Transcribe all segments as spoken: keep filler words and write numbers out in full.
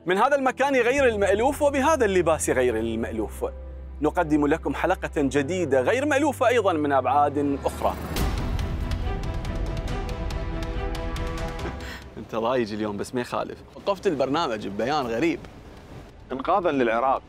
من هذا المكان غير المألوف وبهذا اللباس غير المألوف نقدم لكم حلقة جديدة غير مألوفة أيضا من أبعاد أخرى. أنت ضايج اليوم بس ما يخالف. وقفت البرنامج ببيان غريب انقاذا للعراق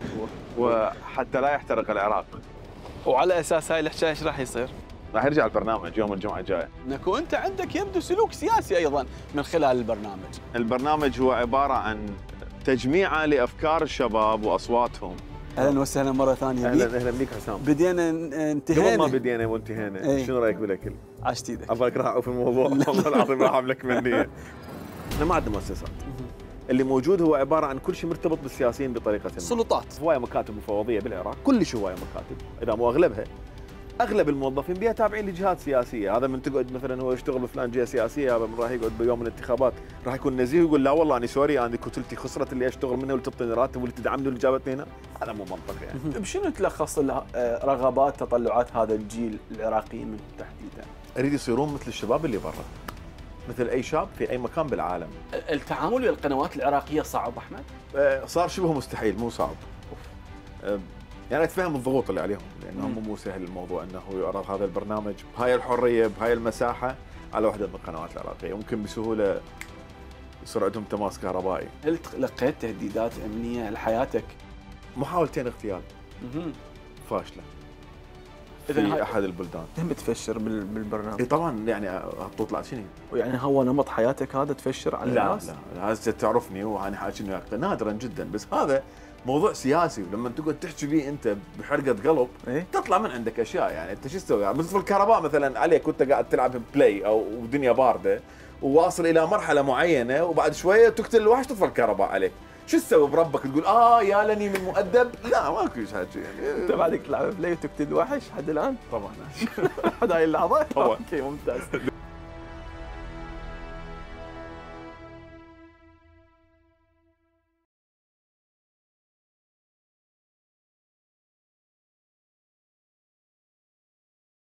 وحتى لا يحترق العراق. وعلى أساس هاي الحكاية ايش راح يصير؟ راح يرجع البرنامج يوم الجمعة الجاية. انك وانت عندك يبدو سلوك سياسي ايضا من خلال البرنامج. البرنامج هو عبارة عن تجميعة لأفكار الشباب وأصواتهم. اهلا وسهلا مرة ثانية بيك. اهلا اهلا بيك حسام. بدينا انتهينا. قبل ما بدينا وانتهينا، ايه؟ شنو رايك بالاكل؟ عشت ايدك. ابغاك راح اعوف الموضوع والله العظيم راح املك مني. احنا ما عندنا مؤسسات. اللي موجود هو عبارة عن كل شيء مرتبط بالسياسيين بطريقة ما. سلطات. هواية مكاتب مفوضية بالعراق، كلش هواية مكاتب، إذا مو أغلبها. اغلب الموظفين بها تابعين لجهات سياسيه، هذا من تقعد مثلا هو يشتغل بفلان جهه سياسيه، هذا من راح يقعد بيوم الانتخابات راح يكون نزيه ويقول لا والله انا سوري انا كتلتي خسرت اللي اشتغل منها واللي تعطيني راتب واللي تدعمني واللي جابتني هنا، هذا مو منطق يعني. بشنو تلخص رغبات تطلعات هذا الجيل العراقيين من تحديدا؟ اريد يصيرون مثل الشباب اللي برا، مثل اي شاب في اي مكان بالعالم. التعامل ويا القنوات العراقيه صعب احمد؟ صار شبه مستحيل مو صعب. يعني اتفهم الضغوط اللي عليهم لانه مو سهل الموضوع انه يعرض هذا البرنامج بهاي الحريه بهاي المساحه على وحده من القنوات العراقيه، ممكن بسهوله يصير عندهم تماس كهربائي. هل لقيت تهديدات امنيه لحياتك؟ محاولتين اغتيال فاشله في احد البلدان. تم تفشر بالبرنامج؟ اي طبعا يعني طلعت شنو؟ يعني هو نمط حياتك هذا تفشر على لا الناس؟ لا لا هسه تعرفني وانا حاكي انه نادرا جدا، بس هذا موضوع سياسي ولما تقعد تحكي به انت بحرقه قلب إيه؟ تطلع من عندك اشياء، يعني انت شو تسوي؟ يعني مثل الكهرباء مثلا عليك وانت قاعد تلعب بلاي او دنيا بارده وواصل الى مرحله معينه وبعد شويه تقتل الوحش تطفى الكهرباء عليك، شو تسوي بربك؟ تقول اه يا لني من مؤدب؟ لا ماكو شيء يعني. انت بعدك تلعب بلاي وتقتل وحش لحد الان؟ طبعا لحد هاي اللحظه؟ طبعا. اوكي ممتاز.